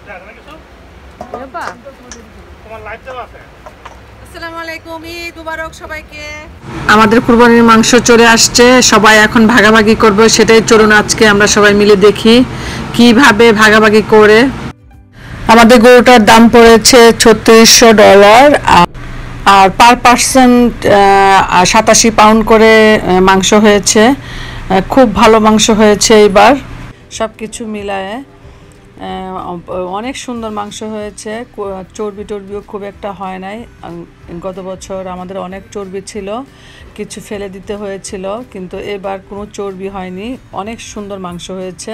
আসসালামু আলাইকুম, ঈদ মুবারক সবাইকে। আমাদের কুরবানির মাংস চলে আসছে, সবাই এখন ভাগাভাগি করবে, সেটাই চলুন আজকে আমরা সবাই মিলে দেখি কিভাবে ভাগাভাগি করে। আমাদের গরুটার দাম পড়েছে $3600 আর পার পার্সন 87 পাউন্ড করে মাংস হয়েছে। খুব ভালো মাংস হয়েছে এবার, সব কিছু মিলায়ে অনেক সুন্দর মাংস হয়েছে। চর্বি টর্বিও খুব একটা হয় নাই। গত বছর আমাদের অনেক চর্বি ছিল, কিছু ফেলে দিতে হয়েছিল, কিন্তু এবার কোনো চর্বি হয়নি। অনেক সুন্দর মাংস হয়েছে।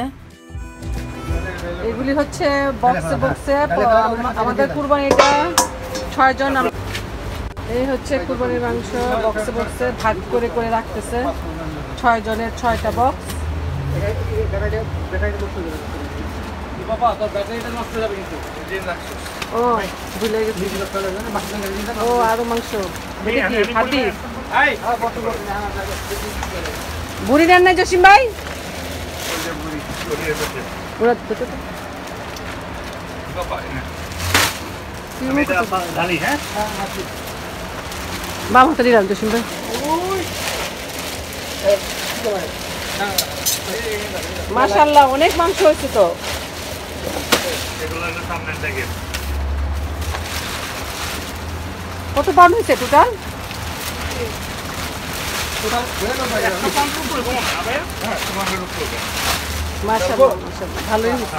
এগুলি হচ্ছে বক্সে বক্সে আমাদের কুরবানিটা 6 জন। এই হচ্ছে কুরবানির মাংস বক্সে বক্সে ভাগ করে করে রাখতেছে, 6 জনের 6টা বক্স। ও ভুলে গেছি। ও আরো মাংস, বুড়ি দেন নাই জসিম ভাই? বাম হাতে দিলাম জসিম ভাই। মাশাআল্লাহ অনেক মাংস হয়েছে তো। কত পাউন্ড হয়েছে টোটাল? মাশাআল্লাহ ভালোই হয়েছে।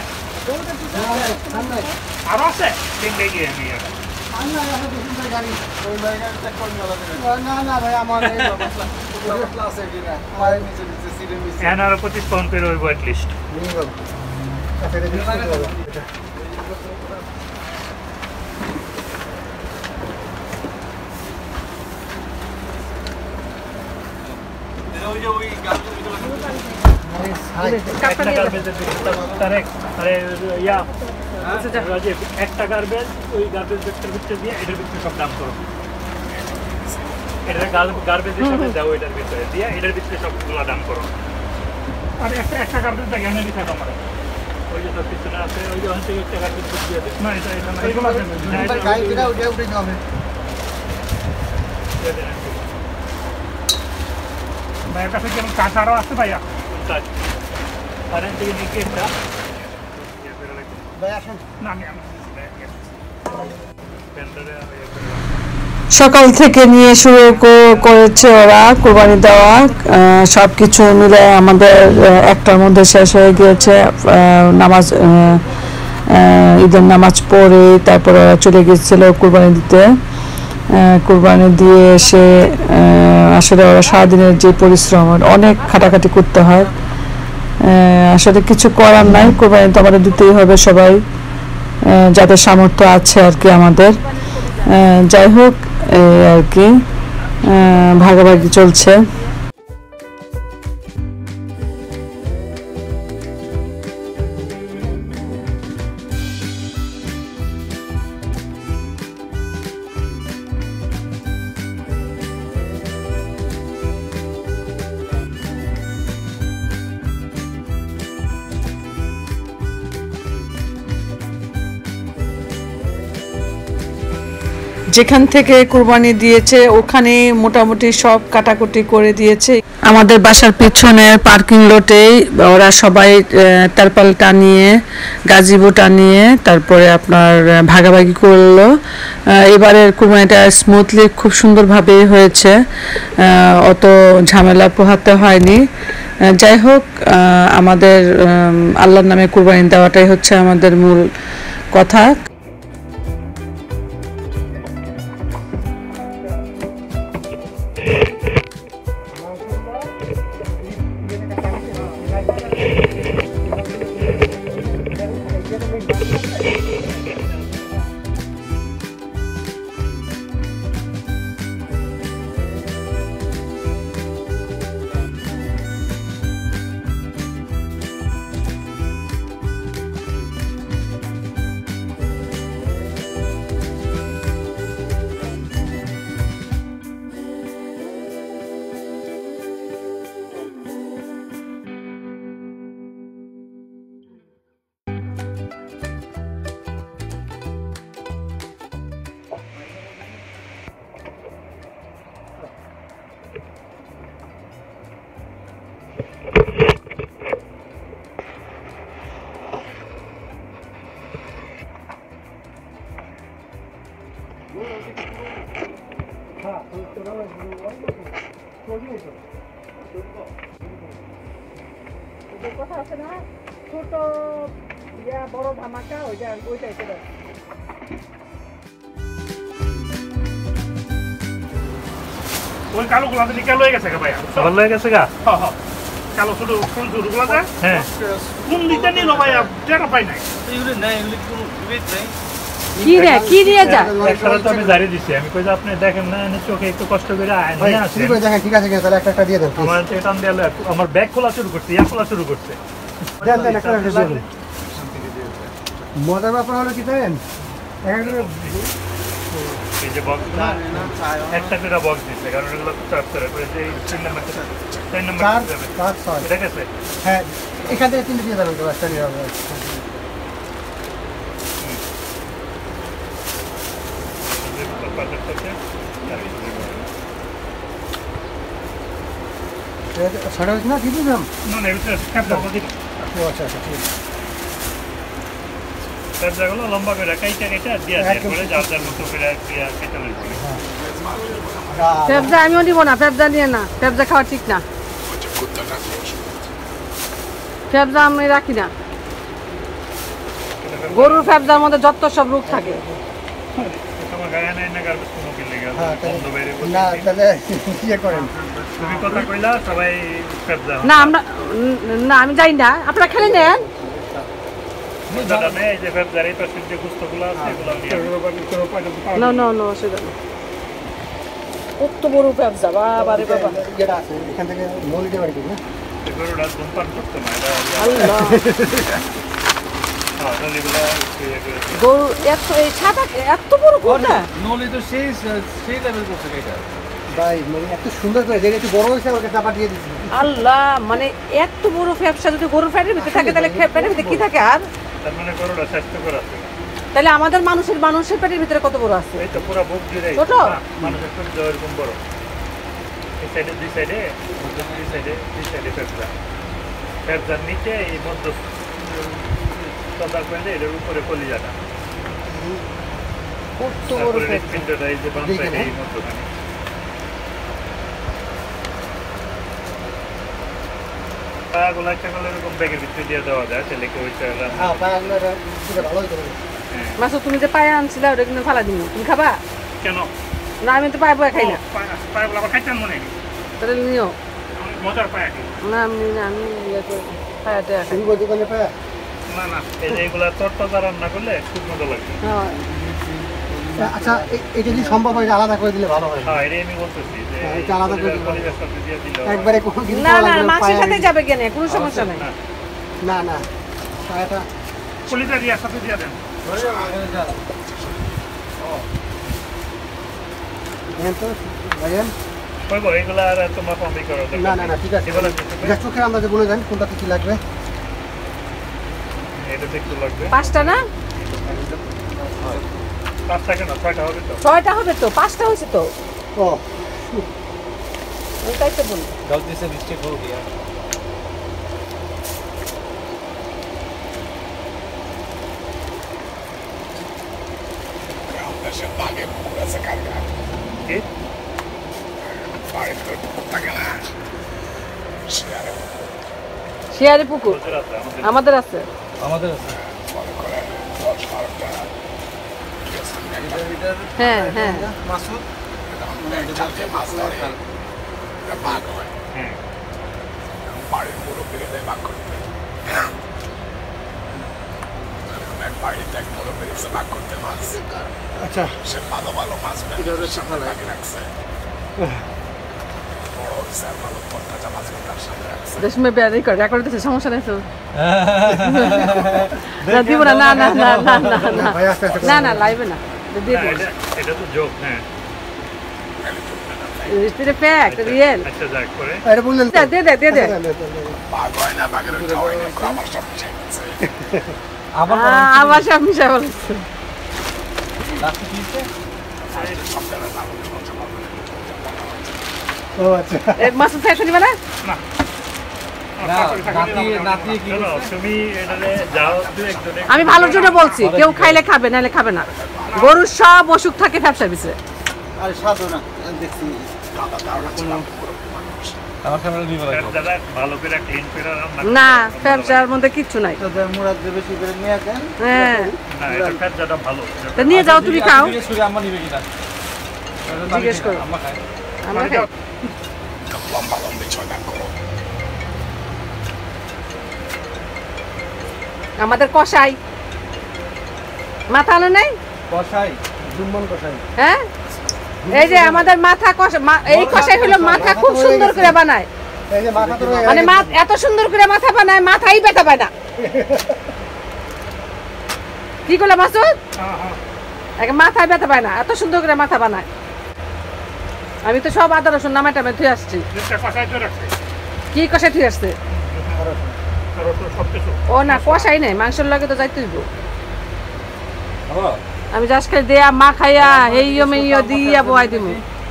একটা গার্বেজ ওই গার্বেজ ব্যাগটার ভিতরে দিয়ে এটার ভিতরে সব দাম করো। এটা গার্বেজ হিসাবে দাও, এটার ভিতরে দিয়ে এটার ভিতরে সবগুলো দাম করো। আর একটা গার্বেজ ব্যাগ এনে দিতে আমার ওই যে তোর পিছনে আছে, ওই যে ওখান থেকে একটা গার্বেজ ব্যাগ দিয়ে দেয়। না এটা এটা না, এইগুলো আছে গাড়িটা ওইটা উঠে নিতে হবে। ভাইয়ের কাছে কেমন কাঠ আরও আছে ভাইয়া? কাঠ কারেন্ট থেকে নিয়ে একটা সকাল থেকে নিয়ে শুরু করেছে ওরা কুরবানি দেওয়া। সব কিছু মিলে আমাদের একটার মধ্যে শেষ হয়ে গিয়েছে। নামাজ ঈদের নামাজ পড়ে তারপর ওরা চলে গিয়েছিল কুরবানি দিতে। কুরবানি দিয়ে এসে আসলে ওরা সারাদিনের যে পরিশ্রম, অনেক খাটাখাটি করতে হয়। আসলে কিছু করার নাই, কুরবানি তো আমাদের দিতেই হবে সবাই যাদের সামর্থ্য আছে আর কি আমাদের। যাই হোক আর কি ভাগাভাগি চলছে। যেখান থেকে কুরবানি দিয়েছে ওখানে মোটামুটি সব কাটাকুটি করে দিয়েছে। আমাদের বাসার পিছনের পার্কিং লটেই ওরা সবাই তারপাল টানিয়ে গাজিবো টানিয়ে তারপরে আপনার ভাগাভাগি করলো। এবারের কুরবানিটা স্মুথলি খুব সুন্দরভাবে হয়েছে, অত ঝামেলা পোহাতে হয়নি। যাই হোক আমাদের আল্লাহর নামে কুরবানি দেওয়াটাই হচ্ছে আমাদের মূল কথা। কথা আছে না ছোট বড় ধামাকা ওইটাই সেটা ওই কালো গুলা তো নিকাল হয়ে গেছে গা ভাইয়া ভালো হয়ে গেছে গা কালো ছোট ফুল ছোট গুলা হ্যাঁ কোন দিতে নিল ভাইয়া টাকা পাই নাই এগুলো নাই এগুলো কোনো বিবেক নাই কি দিয়ে যা একসাথে তো আমি জারি দিছি আমি কই যে আপনি দেখেন না এনে চোখে একটু কষ্ট করে আয় নিয়ে আসেন ঠিক আছে দেখেন ঠিক আছে তাহলে একটা দিয়ে দেন আমার এটা টান দিয়ে আমার ব্যাগ খোলা শুরু করছে ইয়া খোলা শুরু করছে দেন দেন একটা দিয়ে দেন মজার ব্যাপার হলো কি জানেন এই যে বক্স না একটা করে বক্স দিছে কারণ এগুলো চার্জ করে যে 3 নাম্বার 4 নাম্বার 4 5 6 এটা গেছে হ্যাঁ এখান থেকে 3 দিয়ে দেবেন তো একটা নিয়ে হবে সাড়ে না ঠিক আছে না না এটা ক্যাপ দাও দিই আচ্ছা আচ্ছা ঠিক আছে ক্যাপ দাও লম্বা করে কাইটা দিয়া দেয় পরে যার মতো করে দিয়া কেটে লইবে পেঁপজা আমিও নিব না পেঁপজা নিয়ে না পেঁপজা খাওয়া ঠিক না পেঁপজা আমি রাখি না গরুর পেঁপজার মধ্যে যত সব রোগ থাকে তোমার গায়ে নাই না গার্বেজ কোনো কিলে গেল বন্ধ বাইরে না তাহলে ইয়ে করেন তুমি কথা কইলা সবাই পেঁপজা না আমরা না আমি যাই না আপনারা খেলে নেন দাদা নেই এই যে পেঁপজার এই পাশে যে গুস্তগুলো আছে এগুলো নিয়ে না না না সেটা না কত বড় পেঁপজা বাবা রে বাবা যেটা আছে এখান থেকে মলিতে বাড়ি না গরুটা ধূমপান করতে না এটা আল্লাহ গরু এত এই সাদা এত বড় কোনটা নলি তো সেই লেভেল করছে এটা ভাই মানে এত সুন্দর করে যেটা একটু বড় হয়েছে ওকে চাপা দিয়ে দিচ্ছি আল্লাহ মানে এত বড় ফ্যাপসা যদি গরুর ফ্যাটের ভিতরে থাকে তাহলে পেটের ভিতরে কি থাকে আর তার মানে গরুটা স্বাস্থ্যকর আছে তাহলে আমাদের মানুষের পেটের ভিতরে কত বড় আছে এই তো পুরো বুক জুড়ে ছোট? মানুষের পেট এরকম বড় এই সাইডে দুই সাইডে পেঁপজার নিচে এই মধ্য সদার পয়েন্টে এটার উপরে কলিজাটা কত বড় তারপরে ফ্যাপসা হৃৎপিণ্ডটা এই যে বাম সাইডে এই মধ্যখানে পাগুলো একটা করলে এরকম ব্যাগের ভিতরে দিয়ে দেওয়া যায় ছেলেকে ওইটা হ্যাঁ পায়াগুলো ভালো হইতে পারে মাসু তুমি যে পায়ে আনছিলা ওটা কিন্তু ফালা দিমু তুমি খাবা কেন না আমি তো পায়ে খাই না পাগুলো আবার খাইতেন মনে নেই তাহলে নিও মজার পায়া কি না আমি ইয়ে করি পায়াটা খাই শুরু করে দোকানে পায়া না এই যে এগুলা তরতাজা রান্না করলে খুব মজা লাগবে হ্যাঁ আচ্ছা এটা যদি সম্ভব হয় আলাদা করে দিলে ভালো হয় হ্যাঁ এটাই আমি বলতেছি যে এটা আলাদা করে দিলে কলিজার সাথে দিয়ে দিলে একবারে কোনো কিছু না না মাছের সাথে যাবে কেন কোনো সমস্যা নাই না না পায়াটা কলিজা দিয়ে সাথে দিয়ে দেন দেন তো ভাইয়েন কইবো এগুলা আর তোমরা কমই করো না ঠিক আছে এগুলা এটা চোখের আন্দাজে বলে দেন কোনটাতে কি লাগবে এটাতে একটু লাগবে 5টা না 5টা কেন 6টা হবে তো 6টা হবে তো 5টা হয়েছে তো ও ওই তাই তো বলি गलती से मिस्टेक हो गया কি শিয়ারি পুকুর ওদের আছে আমাদের আছে আমাদের আছে হ্যাঁ হ্যাঁ মাসুদ হ্যাঁ আচ্ছা রেশমে বেয়ারি করে রেকর্ড দিতে সমস্যা নাই তো না দিব না না না না না না না ভাই আস্তে আস্তে না না লাইভে না দিয়ে না, দিও এটা তো জোক হ্যাঁ এটা ফ্যাক্ট রিয়েল আচ্ছা যাক করে এটা বললেন তো? দে দে আবার আবার সব মিশা বলছে লাস্টে কি হইছে ও আচ্ছা মাসুদ ফ্যাশন নিবে না না না নাতি কি শোনো, তুমি এটারে যাও দু একজনে আমি ভালোর জন্য বলছি কেউ খাইলে খাবে নাহলে খাবে না গরুর সব অসুখ থাকে ফ্যাপসার ভিতরে। আরে সাধু না দেখছি আমার ক্যামেরা নিয়ে ফ্যাট দাদা ভালো করে ক্লিন করে রান্না না, ফ্যাপসার মধ্যে কিচ্ছু নাই। তো মুরাদ বেশি করে নিয়ে দেন। হ্যাঁ, না এটা ফ্যাট দাদা ভালো। তো নিয়ে যাও, তুমি খাও। আম্মা নিবে কিনা জিজ্ঞেস করো। আম্মা খায়। আমরা খাই। আমাদের কষাই মাথা আনো নাই? কষাই জুম্মন কষাই। হ্যাঁ, এই যে আমাদের মাথা কষা, এই কষাই হলো মাথা খুব সুন্দর করে বানায়। এই যে মাথা তো মানে এত সুন্দর করে মাথা বানায়, মাথাই ব্যথা পায় না। কি করলে মাসুদ? মাথায় ব্যথা পায় না, এত সুন্দর করে মাথা বানায়। আমি তো সব আদা রসুন নামাই টামাই ধুয়ে আসছি। কি কষাই ধুয়ে আসছে? ও না, কষাই নেই, মাংসের লগে তো যাইতে হইব। আমি জাস্ট খাই দেয়া মা খাইয়া এইও মেইও দিয়া বয়াই দিমু।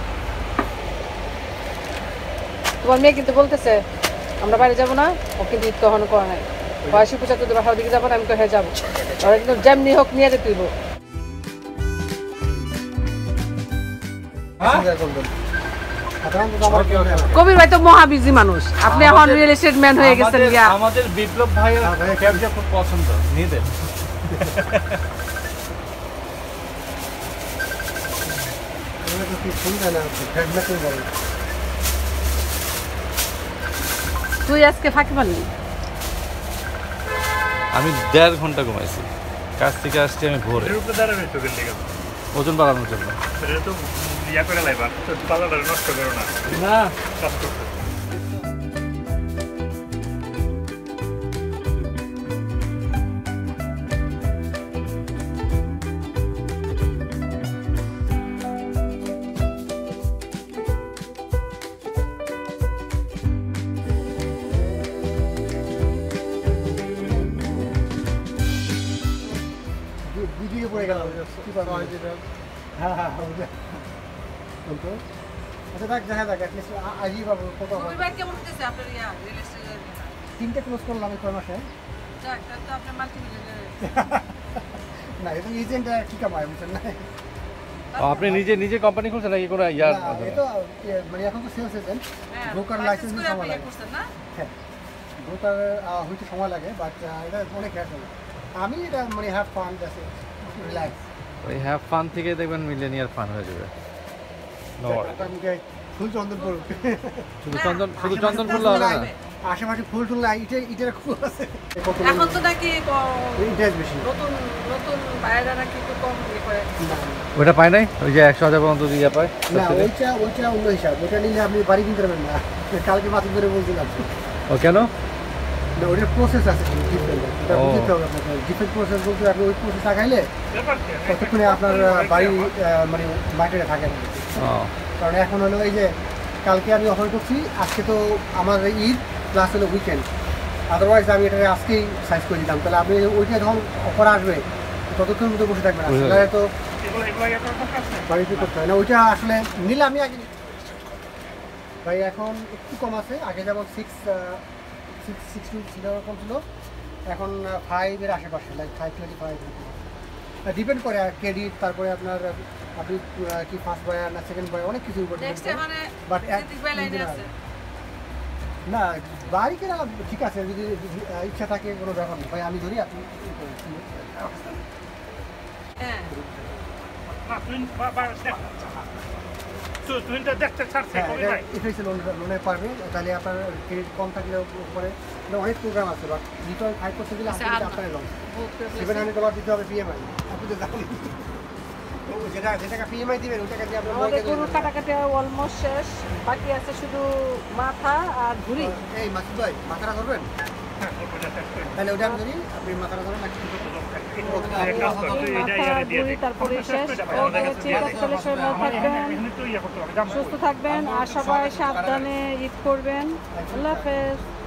তোমার মেয়ে কিন্তু বলতেছে আমরা বাইরে যাবো না, ও কিন্তু ঈদ কখনো করা নাই। 85-75 বাসার দিকে যাবো না, আমি তো হয়ে যাবো। ওরা কিন্তু যেমনি হোক নিয়ে যেতে হইব। কবির ভাই তো মহাবিজি মানুষ, আপনি এখন রিয়েল এস্টেট ম্যান হয়ে গেছেন। আমাদের বিপ্লব ভাইয়ের ক্যাবটা খুব পছন্দ, নিয়ে দেন। তুই আজকে ফাঁকি মারলি? আমি 1.5 ঘন্টা ঘুমাইছি, কাজ থেকে আসছি আমি ভোরে, ওজন বাড়ানোর জন্য। নষ্ট করো না, না কাজ করতে। ভিডিও পড়ে গেল। হ্যাঁ হ্যাঁ আচ্ছা দেখ, দেখা যাক আজই পাবো কত। কবির ভাই কেমন হতেছে আপনার রিয়েল এস্টেটের? 3টে ক্লোজ করলাম এই 6 মাসে। যাক, তো আপনি মাল্টিমিলিয়নার। না এটা এজেন্ট কি কামায় বুঝছেন না? আপনি নিজে নিজে কোম্পানি খুলছেন নাকি কোনো ইয়ার? এটা মানে এখন তো সেলস এজেন্ট, ব্রোকার লাইসেন্স সময় লাগে। হ্যাঁ, ব্রোকার হইতে সময় লাগে, বাট এটা অনেক হ্যাসেল। আমি এটা মানে হ্যাভ ফান, জাস্ট রিল্যাক্স। ওই হ্যাভ ফান থেকে দেখবেন মিলিয়নিয়ার ফান হয়ে যাবে। ফুল চন্দন ফুল, শুধু চন্দন ফুল হবে না, আশেপাশে ফুল টুল নাই, ইটের খুব আছে। এখন তো নাকি ইন্টারেস্ট বেশি। নতুন নতুন বাইরে নাকি একটু কম করে। ওটা পায় নাই, ওই যে 100,000 পর্যন্ত দিয়ে পায় না, ওইটা অন্য হিসাব। ওইটা নিলে আপনি বাড়ি কিনতে পারবেন না। কালকে মাত্র ধরে বলছিলাম। ও কেন? না, ওটার প্রসেস আছে ডিফারেন্ট, এটা বুঝতে হবে আপনাকে। ডিফারেন্ট প্রসেস বলতে আপনি ওই প্রসেস লাগাইলে ততক্ষণে আপনার বাড়ি মানে মার্কেটে থাকে না। কারণ এখন হলো এই যে কালকে আমি অফার করছি, আজকে তো আমার ঈদ প্লাস হলো উইকেন্ড, আদারওয়াইজ আমি এটাকে আজকেই সাইজ করে দিতাম। তাহলে আপনি ওইটা যখন অফার আসবে ততক্ষণ মধ্যে বসে থাকবেন, আসলে তো বাড়িতে করতে হয় না। ওইটা আসলে নিলে আমি আগে ভাই, এখন একটু কম আছে। আগে যেমন 660 এরকম ছিল, এখন 5-এর আশেপাশে, লাইক 525। ডিপেন্ড করে ক্রেডিট, তারপরে আপনার আপনি কি ফার্স্ট বায়ার না সেকেন্ড বায়ার, অনেক কিছু উপর ডিপেন্ড করে। বাট না, বাড়ি কেনা ঠিক আছে, যদি ইচ্ছা থাকে কোনো ব্যাপার নেই। ভাই আমি ধরি, আপনি লোনে পারবে, তাহলে আপনার ক্রেডিট কম থাকলে পরে অনেক প্রোগ্রাম আছে। বাট রিটার্ন 5% দিলে আপনার লোন $700 দিতে হবে পিএমআই। আপনি তো জানেন যেটা পিএমআই দিবেন ওই টাকা দিয়ে আপনার গরুর কাটাকাটি অলমোস্ট শেষ, বাকি আছে শুধু মাথা আর ঝুড়ি। এই মাসুদ ভাই, মাথাটা ধরবেন? তাহলে ওটা আমি ধরি, আপনি মাথাটা ধরেন। তারপরে শেষ। ঠিক আছে, তাহলে সবাই ভালো থাকবেন, সুস্থ থাকবেন, আর সবাই সাবধানে ঈদ করবেন। আল্লাহ হাফেজ।